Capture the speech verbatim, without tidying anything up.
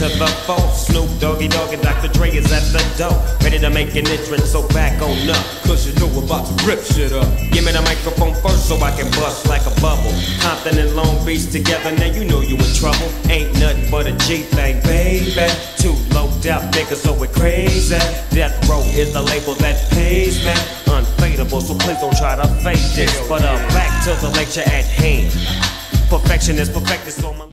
to the phone. Snoop Doggy Dogg and Doctor Dre is at the door, ready to make an entrance, so back on up, cause you know we're about to rip shit up. Give me the microphone first so I can bust like a bubble. Compton and Long Beach together, now you know you in trouble. Ain't nothing but a G thing, baby. Too low death niggas, so we're crazy. Death Row is the label that pays me. Unfadable, so please don't try to fake this. But uh, back to the lecture at hand. Perfection is perfected, so my